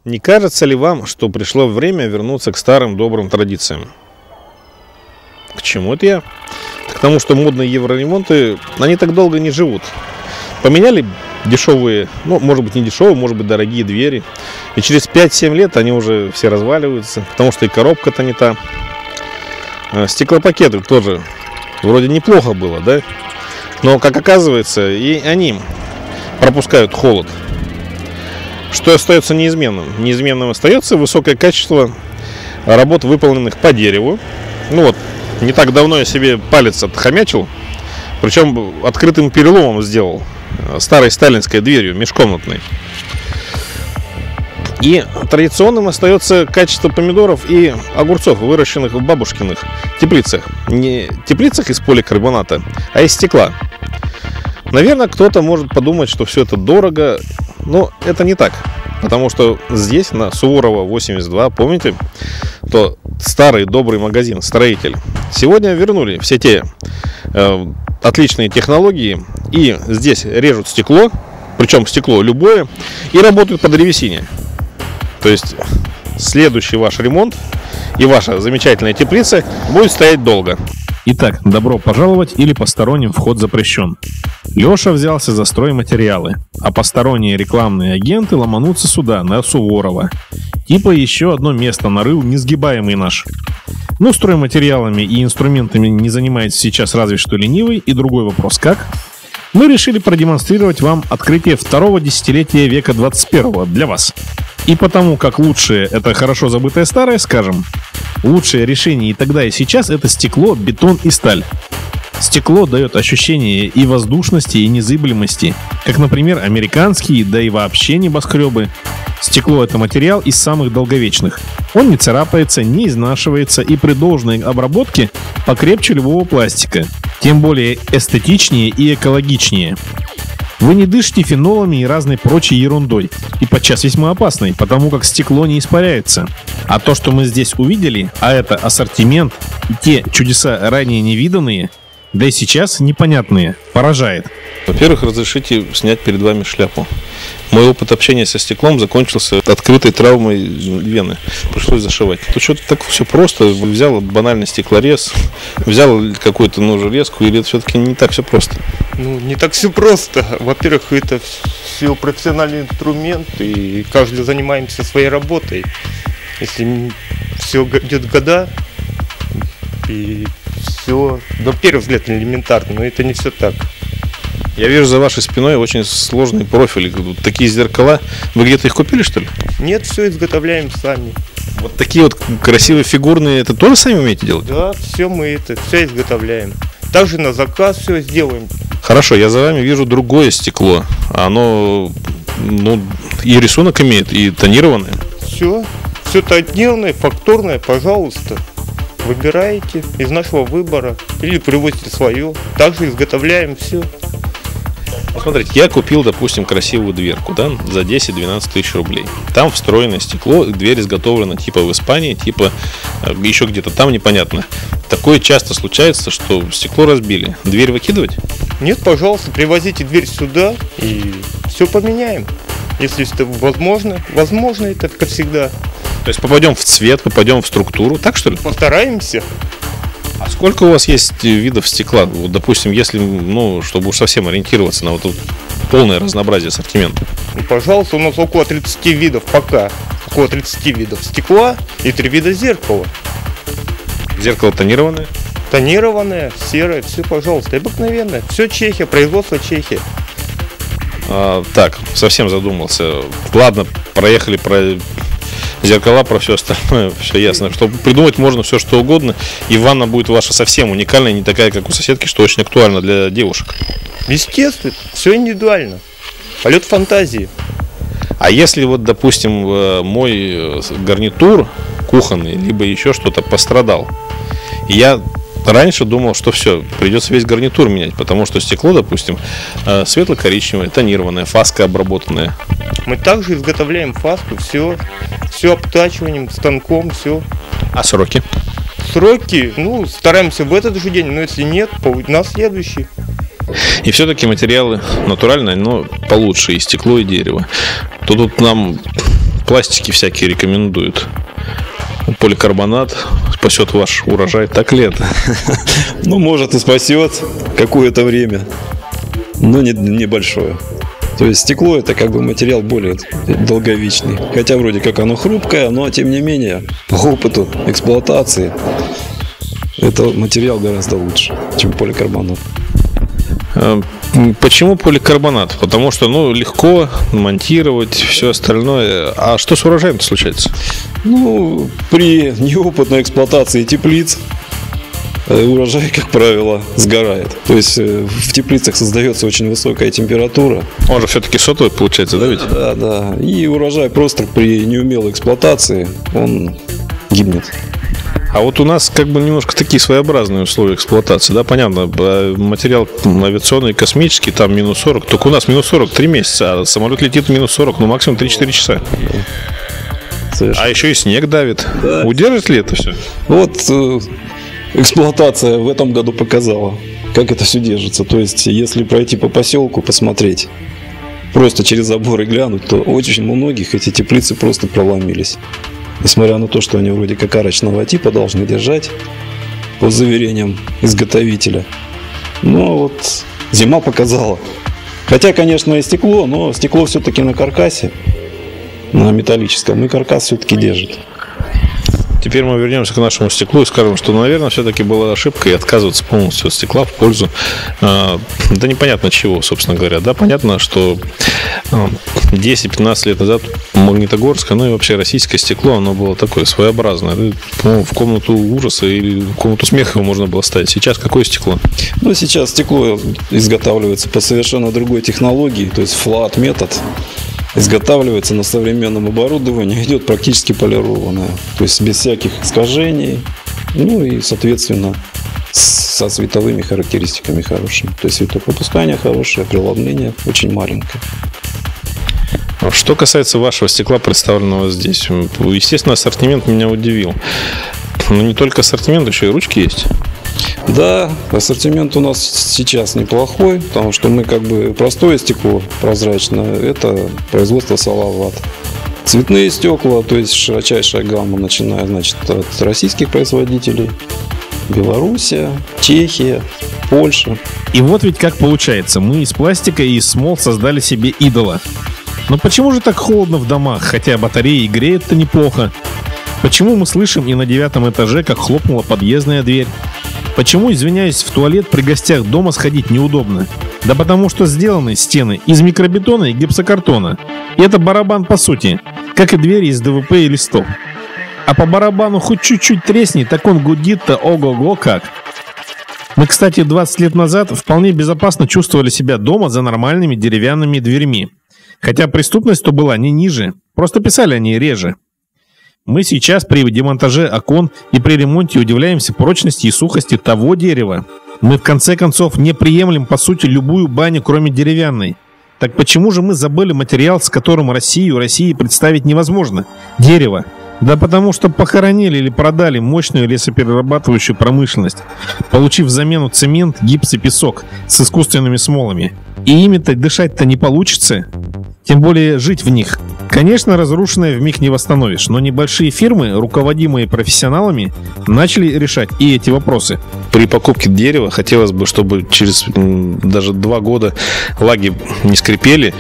Не кажется ли вам, что пришло время вернуться к старым добрым традициям? К чему это я? К тому, что модные евроремонты, они так долго не живут. Поменяли дешевые, может быть не дешевые, может быть дорогие двери. И через 5-7 лет они уже все разваливаются, потому что и коробка-то не та. Стеклопакеты тоже вроде неплохо было, да? Но, как оказывается, и они пропускают холод. Что остается неизменным? Неизменным остается высокое качество работ, выполненных по дереву. Не так давно я себе палец отхомячил, причем открытым переломом сделал, старой сталинской дверью, межкомнатной. И традиционным остается качество помидоров и огурцов, выращенных в бабушкиных теплицах. Не теплицах из поликарбоната, а из стекла. Наверное, кто-то может подумать, что все это дорого, но это не так. Потому что здесь, на Суворова 82, помните, то старый добрый магазин «Строитель» сегодня вернули все те отличные технологии. И здесь режут стекло, причем стекло любое, и работают по древесине. То есть следующий ваш ремонт и ваша замечательная теплица будет стоять долго. Итак, добро пожаловать или посторонним вход запрещен. Леша взялся за стройматериалы, а посторонние рекламные агенты ломанутся сюда, на Суворова. Типа еще одно место нарыл несгибаемый наш. Стройматериалами и инструментами не занимается сейчас разве что ленивый, и другой вопрос как? Мы решили продемонстрировать вам открытие второго десятилетия века 21-го для вас. И потому как лучшее — это хорошо забытое старое, скажем, лучшее решение и тогда, и сейчас — это стекло, бетон и сталь. Стекло дает ощущение и воздушности, и незыблемости, как, например, американские, да и вообще небоскребы. Стекло — это материал из самых долговечных. Он не царапается, не изнашивается и при должной обработке покрепче любого пластика. Тем более эстетичнее и экологичнее. Вы не дышите фенолами и разной прочей ерундой, и подчас весьма опасной, потому как стекло не испаряется. А то, что мы здесь увидели, а это ассортимент и те чудеса ранее невиданные, да и сейчас непонятные, поражает. Во-первых, разрешите снять перед вами шляпу. Мой опыт общения со стеклом закончился открытой травмой вены. Пришлось зашивать. Тут что-то так все просто. Взял банальный стеклорез, взял какую-то железку, или это все-таки не так все просто? Не так все просто. Во-первых, это все профессиональный инструмент, и каждый занимаемся своей работой. Если все идет года, и все, на первый взгляд, элементарно, но это не все так. Я вижу за вашей спиной очень сложный профиль. Такие зеркала. Вы где-то их купили, что ли? Нет, все изготовляем сами. Вот такие вот красивые фигурные, это тоже сами умеете делать? Да, все изготовляем. Также на заказ все сделаем. Хорошо, я за вами вижу другое стекло. Оно, и рисунок имеет, и тонированное. Все тонированное, фактурное, пожалуйста. Выбираете из нашего выбора или привозите свое. Также изготовляем все. Смотрите, я купил, допустим, красивую дверку, да, за 10-12 тысяч рублей. Там встроенное стекло, дверь изготовлена типа в Испании, типа еще где-то там, непонятно. Такое часто случается, что стекло разбили. Дверь выкидывать? Нет, пожалуйста, привозите дверь сюда и все поменяем. Если это возможно это как всегда. То есть попадем в цвет, попадем в структуру, так что ли? Постараемся. А сколько у вас есть видов стекла? Вот, допустим, если, чтобы уж совсем ориентироваться на вот тут полное разнообразие ассортимента. Пожалуйста, у нас около 30 видов пока. Около 30 видов стекла и 3 вида зеркала. Зеркало тонированное? Тонированное, серое, все, пожалуйста, обыкновенное. Все Чехия, производство Чехии. Так, совсем задумался. Ладно, проехали про зеркала, про все остальное, все ясно. Что придумать можно все, что угодно. И ванна будет ваша совсем уникальная, не такая, как у соседки, что очень актуально для девушек. Естественно, все индивидуально. Полет фантазии. А если вот, допустим, мой гарнитур кухонный, либо еще что-то пострадал, и я раньше думал, что все, придется весь гарнитур менять, потому что стекло, допустим, светло-коричневое, тонированное, фаской обработанное. Мы также изготовляем фаску, все обтачиванием, станком, все. А сроки? Сроки, стараемся в этот же день, но если нет, на следующий. И все-таки материалы натуральные, но получше, и стекло, и дерево. То тут нам пластики всякие рекомендуют. Поликарбонат спасет ваш урожай, так ли это? Ну, может, и спасет какое-то время, но небольшое. То есть стекло — это как бы материал более долговечный. Хотя вроде как оно хрупкое, но тем не менее по опыту эксплуатации это материал гораздо лучше, чем поликарбонат. Почему поликарбонат? Потому что, ну, легко монтировать, все остальное. А что с урожаем-то случается? Ну, при неопытной эксплуатации теплиц урожай, как правило, сгорает. То есть в теплицах создается очень высокая температура. Он же все-таки сотовый получается, да ведь? Да. И урожай просто при неумелой эксплуатации, он гибнет. А вот у нас как бы немножко такие своеобразные условия эксплуатации, да, понятно, материал авиационный, космический, там минус 40, только у нас минус 40 3 месяца, а самолет летит минус 40, ну максимум 3-4 часа. Совершенно. А еще и снег давит. Да. Удержит ли это все? Вот эксплуатация в этом году показала, как это все держится. То есть, если пройти по поселку, посмотреть, просто через заборы глянуть, то очень у многих эти теплицы просто проломились. Несмотря на то, что они вроде как арочного типа должны держать, по заверениям изготовителя. Но вот зима показала. Хотя, конечно, и стекло, но стекло все-таки на каркасе, на металлическом, и каркас все-таки держит. Теперь мы вернемся к нашему стеклу и скажем, что, наверное, все-таки была ошибкой отказываться полностью от стекла в пользу, да непонятно чего, собственно говоря. Да, понятно, что 10-15 лет назад магнитогорское, ну и вообще российское стекло, оно было такое своеобразное. По-моему, в комнату ужаса или в комнату смеха его можно было ставить. Сейчас какое стекло? Ну, сейчас стекло изготавливается по совершенно другой технологии, то есть flat метод. Изготавливается на современном оборудовании, идет практически полированное, то есть без всяких искажений, ну и, соответственно, со световыми характеристиками хорошими. То есть светопропускание хорошее, преломление очень маленькое. Что касается вашего стекла, представленного здесь, естественно, ассортимент меня удивил. Но не только ассортимент, еще и ручки есть. Да, ассортимент у нас сейчас неплохой, потому что мы как бы простое стекло прозрачное, это производство Салават. Цветные стекла, то есть широчайшая гамма, начиная, значит, от российских производителей, Белоруссия, Чехия, Польша. И вот ведь как получается, мы из пластика и из смол создали себе идола. Но почему же так холодно в домах, хотя батареи греют-то неплохо? Почему мы слышим и на 9 этаже, как хлопнула подъездная дверь? Почему, извиняюсь, в туалет при гостях дома сходить неудобно? Да потому что сделаны стены из микробетона и гипсокартона. И это барабан по сути, как и двери из ДВП и листов. А по барабану хоть чуть-чуть тресни, так он гудит-то ого-го как. Мы, кстати, 20 лет назад вполне безопасно чувствовали себя дома за нормальными деревянными дверьми. Хотя преступность-то была не ниже, просто писали они реже. Мы сейчас при демонтаже окон и при ремонте удивляемся прочности и сухости того дерева. Мы в конце концов не приемлем по сути любую баню, кроме деревянной. Так почему же мы забыли материал, с которым России представить невозможно? Дерево. Да потому что похоронили или продали мощную лесоперерабатывающую промышленность, получив взамену цемент, гипс и песок с искусственными смолами. И ими-то дышать-то не получится. Тем более жить в них. Конечно, разрушенное вмиг не восстановишь, но небольшие фирмы, руководимые профессионалами, начали решать и эти вопросы. При покупке дерева хотелось бы, чтобы через даже 2 года лаги не скрипели,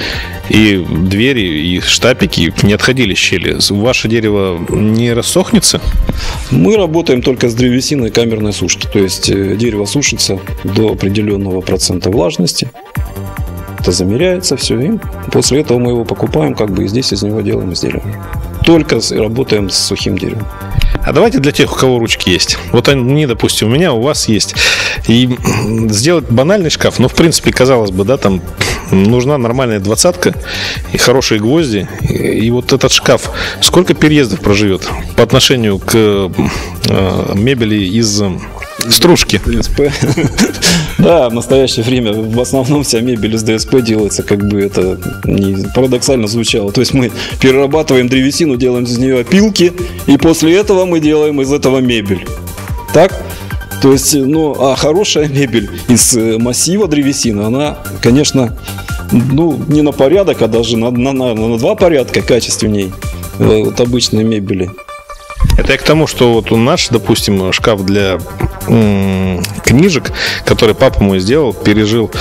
и двери, и штапики не отходили щели. Ваше дерево не рассохнется? Мы работаем только с древесиной камерной сушки. То есть дерево сушится до определенного процента влажности. Это замеряется все, и после этого мы его покупаем, как бы и здесь из него делаем изделие. Только работаем с сухим деревом. А давайте для тех, у кого ручки есть. Вот они, допустим, у меня, у вас есть. И сделать банальный шкаф, ну, в принципе, казалось бы, да, там нужна нормальная 20-ка и хорошие гвозди. И вот этот шкаф, сколько переездов проживет по отношению к мебели из стружки? ДСП. Да, в настоящее время в основном вся мебель из ДСП делается, как бы это не парадоксально звучало. То есть мы перерабатываем древесину, делаем из нее опилки, и после этого мы делаем из этого мебель. Так? То есть, ну, а хорошая мебель из массива древесины, она, конечно, ну, не на порядок, а даже на 2 порядка качественней. вот обычной мебели. Это я к тому, что вот у нас, допустим, шкаф для книжек, который папа мой сделал, пережил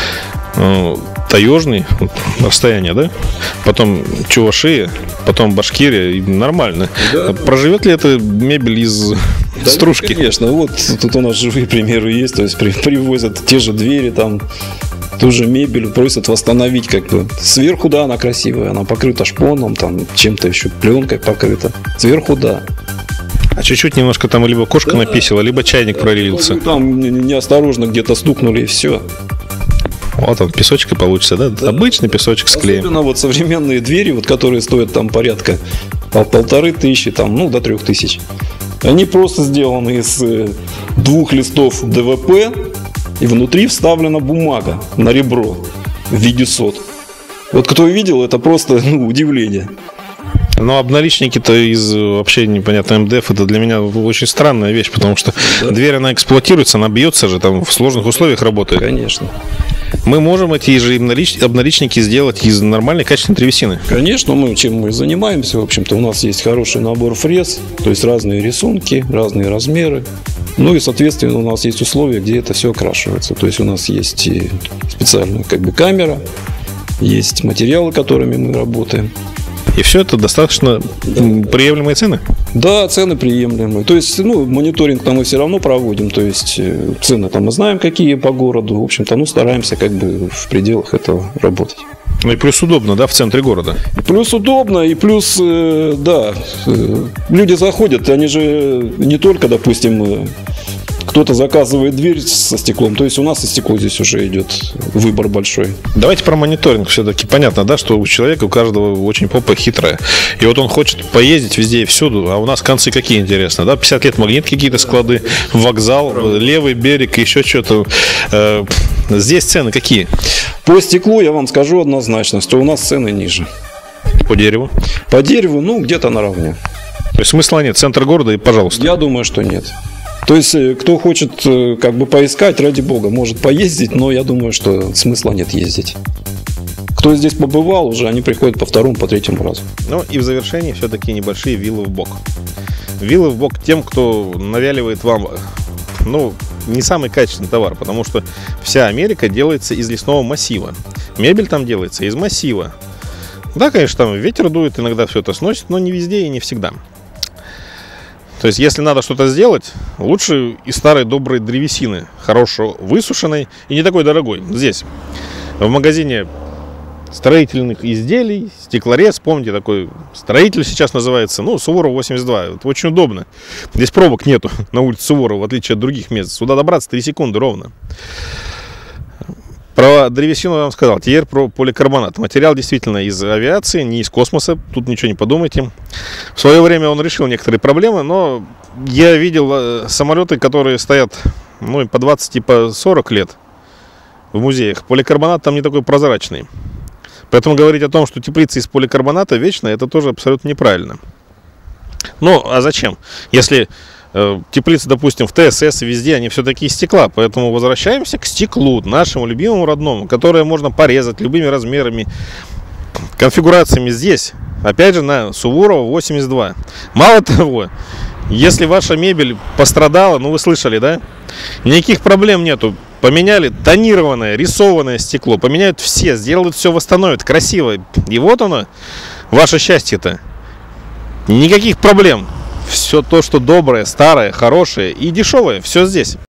таежный расстояние, да? Потом Чувашия, потом Башкирия, и нормально. Да. Проживет ли эта мебель из стружки? Конечно, вот тут у нас живые примеры есть, то есть привозят те же двери, там ту же мебель, просят восстановить как бы. Сверху, да, она красивая, она покрыта шпоном, там чем-то еще, пленкой покрыта. Сверху, да. А чуть-чуть немножко там либо кошка написала, либо чайник пролился. Там неосторожно где-то стукнули и все. Вот он, песочек и получится, да? Да. Обычный песочек с клеем. Особенно вот современные двери, вот, которые стоят там порядка 1500, там, ну, до 3000. Они просто сделаны из 2 листов ДВП, и внутри вставлена бумага на ребро в виде сот. Вот кто видел, это просто удивление. Но обналичники-то из вообще непонятно МДФ, это для меня очень странная вещь, потому что дверь, она эксплуатируется, она бьется же, там в сложных условиях работает. Конечно. Мы можем эти же обналичники сделать из нормальной качественной древесины. Конечно, чем мы занимаемся, в общем-то, у нас есть хороший набор фрез, то есть разные рисунки, разные размеры. Ну и, соответственно, у нас есть условия, где это все окрашивается. То есть у нас есть и специальная как бы камера, есть материалы, которыми мы работаем. И все это достаточно приемлемые цены? Да, цены приемлемые. То есть, мониторинг-то мы все равно проводим. То есть, цены-то мы знаем, какие по городу. В общем-то, стараемся как бы в пределах этого работать. Ну и плюс удобно, да, в центре города? Плюс удобно, и плюс, да, люди заходят, они же не только, допустим, кто-то заказывает дверь со стеклом, то есть у нас и стекло здесь уже идет выбор большой. Давайте про мониторинг все-таки. Понятно, да, что у человека, у каждого очень попа хитрая. И вот он хочет поездить везде и всюду, а у нас концы какие, интересно, да? 50 лет магнит, какие-то склады, вокзал, левый берег, еще что-то. Здесь цены какие? По стеклу я вам скажу однозначно, что у нас цены ниже. По дереву? По дереву, где-то наравне. То есть смысла нет, центр города и пожалуйста. Я думаю, что нет. То есть, кто хочет как бы поискать, ради бога, может поездить, но я думаю, что смысла нет ездить. Кто здесь побывал уже, они приходят по второму, по третьему разу. Ну и в завершении все-таки небольшие виллы в бок. Виллы в бок тем, кто навяливает вам, не самый качественный товар, потому что вся Америка делается из лесного массива. Мебель там делается из массива. Да, конечно, там ветер дует, иногда все это сносит, но не везде и не всегда. То есть, если надо что-то сделать, лучше из старой доброй древесины, хорошо высушенной и не такой дорогой. Здесь, в магазине строительных изделий, стеклорез, помните, такой строитель сейчас называется, Суворов 82. Это очень удобно. Здесь пробок нету на улице Суворова, в отличие от других мест. Сюда добраться 3 секунды ровно. Про древесину я вам сказал. Теперь про поликарбонат. Материал действительно из авиации, не из космоса. Тут ничего не подумайте. В свое время он решил некоторые проблемы, но я видел самолеты, которые стоят и по 20 и по 40 лет в музеях. Поликарбонат там не такой прозрачный. Поэтому говорить о том, что теплица из поликарбоната вечная, это тоже абсолютно неправильно. А зачем? Если теплицы, допустим, в ТСС везде, они все-таки из стекла. Поэтому возвращаемся к стеклу, нашему любимому родному, которое можно порезать любыми размерами, конфигурациями здесь. Опять же, на Суворова 82. Мало того, если ваша мебель пострадала, вы слышали, да? Никаких проблем нету. Поменяли тонированное, рисованное стекло. Поменяют все, сделают все, восстановят. Красиво. И вот оно, ваше счастье-то. Никаких проблем. Все то, что доброе, старое, хорошее и дешевое, все здесь.